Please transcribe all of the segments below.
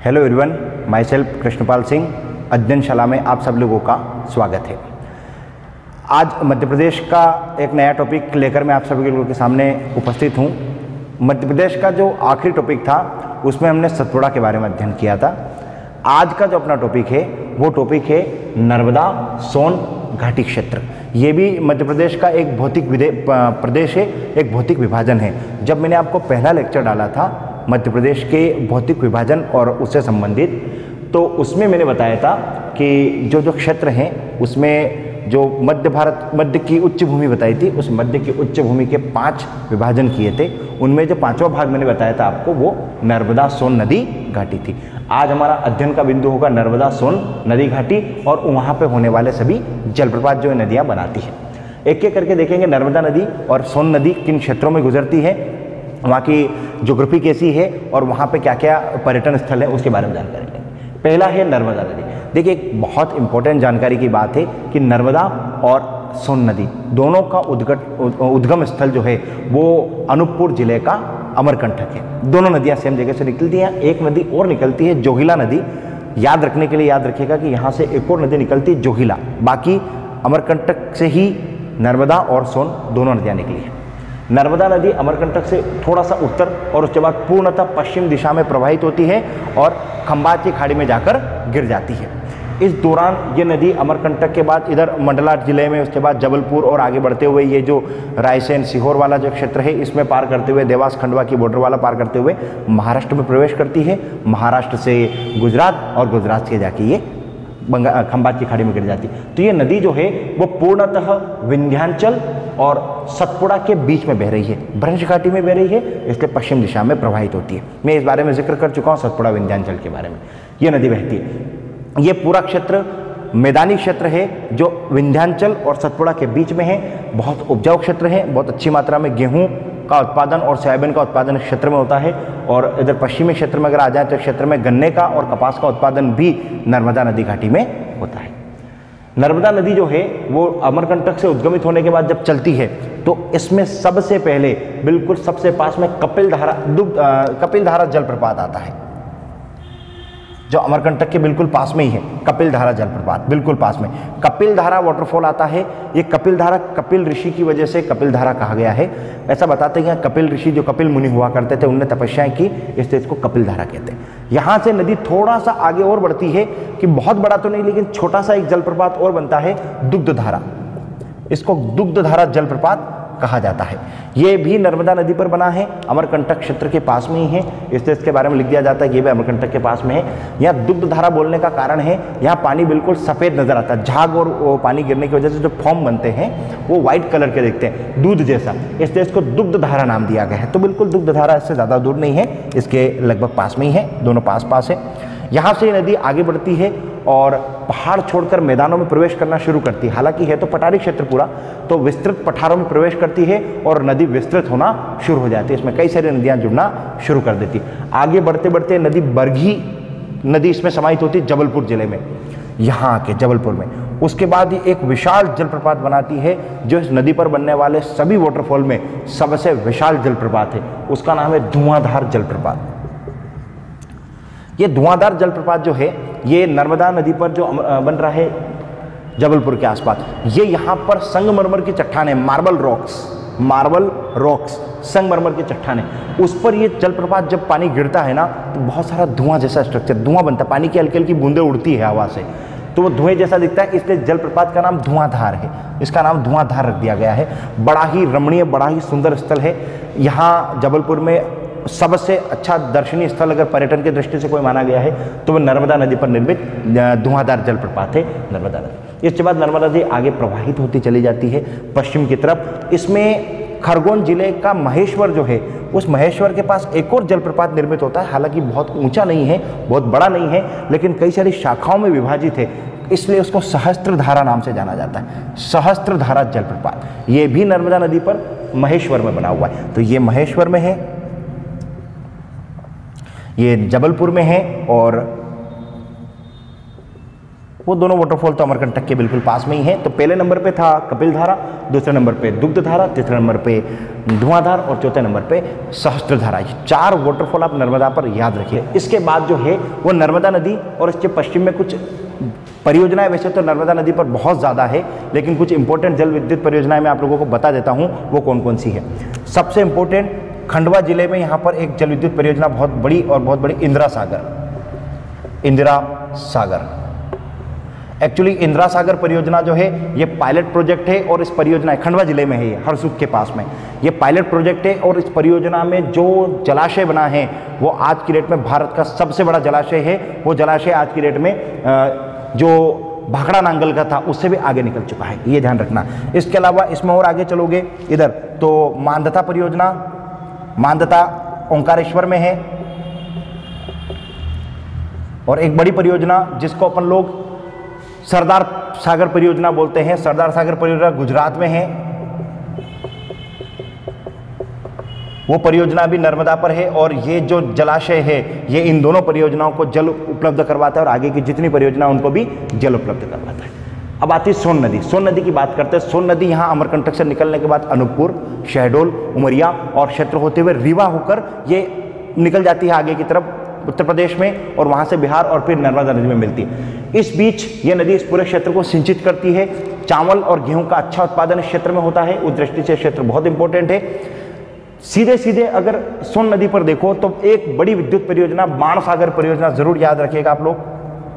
Hello everyone, myself Krishnapal Singh, अध्ययनशाला में आप सब लोगों का स्वागत है। आज मध्य प्रदेश का एक नया टॉपिक लेकर मैं आप सभी लोगों के सामने उपस्थित हूँ। मध्य प्रदेश का जो आखिरी टॉपिक था उसमें हमने सतपुड़ा के बारे में अध्ययन किया था। आज का जो अपना टॉपिक है वो टॉपिक है नर्मदा सोन घाटी क्षेत्र। ये भी मध्य प्रदेश का एक भौतिक प्रदेश है, एक भौतिक विभाजन है। जब मैंने आपको पहला लेक्चर डाला था मध्य प्रदेश के भौतिक विभाजन और उससे संबंधित, तो उसमें मैंने बताया था कि जो क्षेत्र हैं उसमें जो मध्य की उच्च भूमि बताई थी, उस मध्य की उच्च भूमि के 5 विभाजन किए थे। उनमें जो 5वां भाग मैंने बताया था आपको वो नर्मदा सोन नदी घाटी थी। आज हमारा अध्ययन का बिंदु होगा नर्मदा सोन नदी घाटी और वहाँ पे होने वाले सभी जलप्रपात जो नदियाँ बनाती हैं। एक एक करके देखेंगे नर्मदा नदी और सोन नदी किन क्षेत्रों में गुजरती है, वहाँ की ज्योग्राफी कैसी है और वहाँ पे क्या क्या पर्यटन स्थल है उसके बारे में जानकारी लेंगे। पहला है नर्मदा नदी। देखिए, एक बहुत इंपॉर्टेंट जानकारी की बात है कि नर्मदा और सोन नदी दोनों का उद्गम स्थल जो है वो अनूपपुर जिले का अमरकंटक है। दोनों नदियाँ सेम जगह से निकलती हैं। एक नदी और निकलती है जोगिला नदी। याद रखने के लिए याद रखिएगा कि यहाँ से एक और नदी निकलती है जोगिला। बाकी अमरकंटक से ही नर्मदा और सोन दोनों नदियाँ निकली हैं। नर्मदा नदी अमरकंटक से थोड़ा सा उत्तर और उसके बाद पूर्णतः पश्चिम दिशा में प्रवाहित होती है और खंबात की खाड़ी में जाकर गिर जाती है। इस दौरान ये नदी अमरकंटक के बाद इधर मंडला जिले में, उसके बाद जबलपुर और आगे बढ़ते हुए ये जो रायसेन सीहोर वाला जो क्षेत्र है इसमें पार करते हुए देवास खंडवा की बॉर्डर वाला पार करते हुए महाराष्ट्र में प्रवेश करती है। महाराष्ट्र से गुजरात और गुजरात से जाके ये खंबात की खाड़ी में गिर जाती है। तो ये नदी जो है वो पूर्णतः विंध्याचल और सतपुड़ा के बीच में बह रही है, भ्रंश घाटी में बह रही है, इसलिए पश्चिम दिशा में प्रवाहित होती है। मैं इस बारे में जिक्र कर चुका हूँ सतपुड़ा विंध्याचल के बारे में। ये नदी बहती है। ये पूरा क्षेत्र मैदानी क्षेत्र है जो विंध्याचल और सतपुड़ा के बीच में है। बहुत उपजाऊ क्षेत्र है। बहुत अच्छी मात्रा में गेहूँ का उत्पादन और सोयाबीन का उत्पादन क्षेत्र में होता है। और इधर पश्चिमी क्षेत्र में अगर आ जाए तो क्षेत्र में गन्ने का और कपास का उत्पादन भी नर्मदा नदी घाटी में होता है। नर्मदा नदी जो है वो अमरकंटक से उद्गमित होने के बाद जब चलती है तो इसमें सबसे पहले बिल्कुल सबसे पास में कपिल धारा जलप्रपात आता है, जो अमरकंटक के बिल्कुल पास में ही है। कपिल धारा जलप्रपात बिल्कुल पास में कपिल धारा वाटरफॉल आता है। ये कपिल धारा कपिल ऋषि की वजह से कपिल धारा कहा गया है। ऐसा बताते हैं कपिल ऋषि जो कपिल मुनि हुआ करते थे उनने तपस्याएं की, इसलिए इसको कपिल धारा कहते हैं। यहाँ से नदी थोड़ा सा आगे और बढ़ती है कि बहुत बड़ा तो नहीं लेकिन छोटा सा एक जलप्रपात और बनता है, दुग्ध धारा। इसको दुग्ध धारा जलप्रपात कहा जाता है। ये भी नर्मदा नदी पर बना है, अमरकंटक क्षेत्र के पास में ही है, इसलिए इसके बारे में लिख दिया जाता है कि ये भी अमरकंटक के पास में है। यहाँ दुग्ध धारा बोलने का कारण है यहाँ पानी बिल्कुल सफ़ेद नजर आता है। झाग और वो पानी गिरने की वजह से जो फॉर्म बनते हैं वो व्हाइट कलर के दिखते हैं, दूध जैसा, इसलिए इसको दुग्ध धारा नाम दिया गया है। तो बिल्कुल दुग्ध धारा इससे ज़्यादा दूर नहीं है, इसके लगभग पास में ही है, दोनों पास है। यहाँ से नदी आगे बढ़ती है और पहाड़ छोड़कर मैदानों में प्रवेश करना शुरू करती है। हालांकि है तो पठारी क्षेत्र पूरा, तो विस्तृत पठारों में प्रवेश करती है और नदी विस्तृत होना शुरू हो जाती है। इसमें कई सारी नदियाँ जुड़ना शुरू कर देती है। आगे बढ़ते बढ़ते नदी बरघी नदी इसमें समाहित होती है जबलपुर जिले में, यहाँ के जबलपुर में। उसके बाद एक विशाल जलप्रपात बनाती है जो इस नदी पर बनने वाले सभी वाटरफॉल में सबसे विशाल जलप्रपात है। उसका नाम है धुआंधार जलप्रपात। ये धुआंधार जलप्रपात जो है ये नर्मदा नदी पर जो बन रहा है जबलपुर के आसपास, ये यहाँ पर संगमरमर की चट्टानें, मार्बल रॉक्स संगमरमर की चट्टानें, उस पर ये जलप्रपात जब पानी गिरता है ना तो बहुत सारा धुआं जैसा स्ट्रक्चर, धुआं बनता है, पानी की हल्की हल्की बूंदें उड़ती है हवा से, तो वो धुएं जैसा दिखता है, इसलिए जलप्रपात का नाम धुआंधार है। इसका नाम धुआंधार रख दिया गया है। बड़ा ही रमणीय, बड़ा ही सुंदर स्थल है। यहाँ जबलपुर में सबसे अच्छा दर्शनीय स्थल अगर पर्यटन की दृष्टि से कोई माना गया है तो वह नर्मदा नदी पर निर्मित धुआंधार जलप्रपात है नर्मदा नदी। इसके बाद नर्मदा नदी आगे प्रवाहित होती चली जाती है पश्चिम की तरफ। इसमें खरगोन जिले का महेश्वर जो है, उस महेश्वर के पास एक और जलप्रपात निर्मित होता है। हालांकि बहुत ऊंचा नहीं है, बहुत बड़ा नहीं है, लेकिन कई सारी शाखाओं में विभाजित है, इसलिए उसको सहस्त्रधारा नाम से जाना जाता है। सहस्त्रधारा जलप्रपात ये भी नर्मदा नदी पर महेश्वर में बना हुआ है। तो ये महेश्वर में है, ये जबलपुर में है और वो दोनों वाटरफॉल तो अमरकंटक के बिल्कुल पास में ही हैं। तो पहले नंबर पे था कपिल धारा, दूसरे नंबर पे दुग्ध धारा, तीसरे नंबर पे धुआंधार और चौथे नंबर पे सहस्त्रधारा। 4 वाटरफॉल आप नर्मदा पर याद रखिए। इसके बाद जो है वो नर्मदा नदी और इसके पश्चिम में कुछ परियोजनाएं, वैसे तो नर्मदा नदी पर बहुत ज़्यादा है, लेकिन कुछ इंपॉर्टेंट जल विद्युत परियोजनाएं मैं आप लोगों को बता देता हूँ वो कौन कौन सी है। सबसे इंपॉर्टेंट खंडवा जिले में यहाँ पर एक जल विद्युत परियोजना बहुत बड़ी और बहुत बड़ी इंदिरा सागर। एक्चुअली इंदिरा सागर परियोजना जो है ये पायलट प्रोजेक्ट है और इस परियोजना खंडवा जिले में है, ये हरसूद के पास में ये पायलट प्रोजेक्ट है। और इस परियोजना में जो जलाशय बना है वो आज की डेट में भारत का सबसे बड़ा जलाशय है। वो जलाशय आज की डेट में जो भाखड़ा नांगल का था उससे भी आगे निकल चुका है, ये ध्यान रखना। इसके अलावा इसमें और आगे चलोगे इधर तो मानधता परियोजना, मानधता ओंकारेश्वर में है। और एक बड़ी परियोजना जिसको अपन लोग सरदार सागर परियोजना बोलते हैं, सरदार सागर परियोजना गुजरात में है। वो परियोजना भी नर्मदा पर है और ये जो जलाशय है ये इन दोनों परियोजनाओं को जल उपलब्ध करवाता है और आगे की जितनी परियोजना उनको भी जल उपलब्ध करवाता है। अब आती है सोन नदी। सोन नदी की बात करते हैं। सोन नदी यहाँ अमरकंटक से निकलने के बाद अनूपपुर, शहडोल, उमरिया और क्षेत्र होते हुए रीवा होकर ये निकल जाती है आगे की तरफ उत्तर प्रदेश में और वहाँ से बिहार और फिर नर्मदा नदी में मिलती है। इस बीच ये नदी इस पूरे क्षेत्र को सिंचित करती है। चावल और गेहूं का अच्छा उत्पादन इस क्षेत्र में होता है, उस दृष्टि से क्षेत्र बहुत इंपॉर्टेंट है। सीधे सीधे अगर सोन नदी पर देखो तो एक बड़ी विद्युत परियोजना बाणसागर परियोजना जरूर याद रखिएगा आप लोग,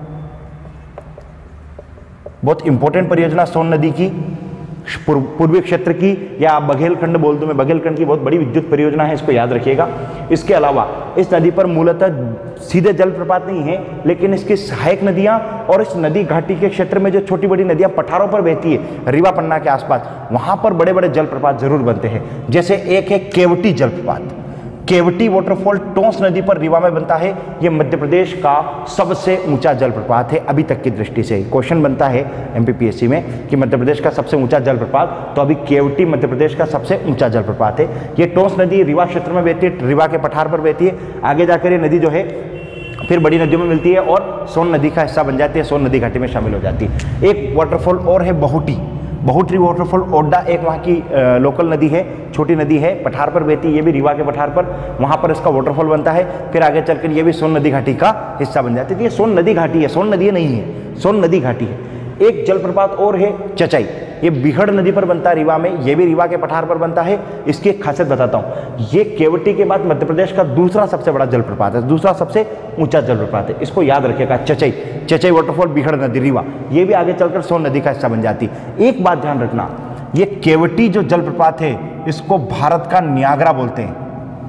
बहुत इंपॉर्टेंट परियोजना सोन नदी की, पूर्वी क्षेत्र की, या बघेलखंड बोल दूं मैं, बघेलखंड की बहुत बड़ी विद्युत परियोजना है, इसको याद रखिएगा। इसके अलावा इस नदी पर मूलतः सीधे जलप्रपात नहीं है, लेकिन इसकी सहायक नदियां और इस नदी घाटी के क्षेत्र में जो छोटी बड़ी नदियां पठारों पर बहती है, रीवा पन्ना के आसपास, वहां पर बड़े बड़े जलप्रपात जरूर बनते हैं। जैसे एक है केवटी जलप्रपात। केवटी वाटरफॉल टोंस नदी पर रीवा में बनता है। यह मध्य प्रदेश का सबसे ऊंचा जलप्रपात है अभी तक की दृष्टि से। क्वेश्चन बनता है एमपीपीएससी में कि मध्य प्रदेश का सबसे ऊंचा जलप्रपात, तो अभी केवटी मध्य प्रदेश का सबसे ऊंचा जलप्रपात है। ये टोंस नदी रीवा क्षेत्र में बहती है, रीवा के पठार पर बहती है। आगे जाकर ये नदी जो है फिर बड़ी नदियों में मिलती है और सोन नदी का हिस्सा बन जाती है, सोन नदी घाटी में शामिल हो जाती है। एक वाटरफॉल और है बहुटी वाटरफॉल ओड्डा, एक वहाँ की लोकल नदी है, छोटी नदी है, पठार पर बहती है, ये भी रीवा के पठार पर, वहाँ पर इसका वाटरफॉल बनता है। फिर आगे चलकर ये भी सोन नदी घाटी का हिस्सा बन जाती है। ये सोन नदी घाटी है, सोन नदी नहीं है, सोन नदी घाटी है। एक जलप्रपात और है चचाई, ये बिहड़ नदी पर बनता है रीवा में, ये भी रीवा के पठार पर बनता है। इसकी एक खासियत बताता हूँ, ये केवटी के बाद मध्य प्रदेश का दूसरा सबसे बड़ा जलप्रपात है, दूसरा सबसे ऊंचा जलप्रपात है, इसको याद रखिएगा। चचाई वाटरफॉल बिहड़ नदी रीवा, ये भी आगे चलकर सोन नदी का हिस्सा बन जाती है। एक बात ध्यान रखना, ये केवटी जो जलप्रपात है इसको भारत का न्यागरा बोलते हैं,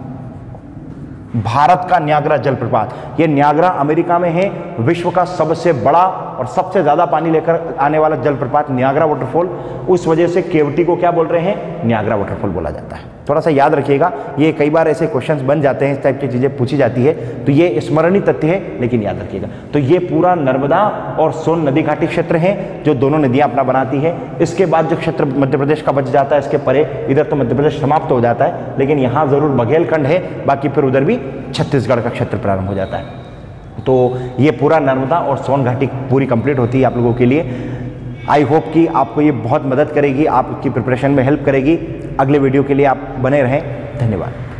भारत का न्यागरा जलप्रपात। ये न्यागरा अमेरिका में है, विश्व का सबसे बड़ा और सबसे ज्यादा पानी लेकर आने वाला जलप्रपात न्यागरा वाटरफॉल। उस वजह से केवटी को क्या बोल रहे हैं, न्यागरा वाटरफॉल बोला जाता है। थोड़ा सा याद रखिएगा, ये कई बार ऐसे क्वेश्चंस बन जाते हैं, इस टाइप की चीजें पूछी जाती है, तो ये स्मरणीय तथ्य है, लेकिन याद रखिएगा। तो ये पूरा नर्मदा और सोन नदी घाटी क्षेत्र है जो दोनों नदियां अपना बनाती है। इसके बाद जो क्षेत्र मध्य प्रदेश का बच जाता है, इसके परे इधर तो मध्य प्रदेश समाप्त हो जाता है, लेकिन यहाँ जरूर बघेलखंड है, बाकी फिर उधर भी छत्तीसगढ़ का क्षेत्र प्रारंभ हो जाता है। तो ये पूरा नर्मदा और सोन घाटी पूरी कंप्लीट होती है आप लोगों के लिए। आई होप कि आपको ये बहुत मदद करेगी, आपकी प्रिपरेशन में हेल्प करेगी। अगले वीडियो के लिए आप बने रहें। धन्यवाद।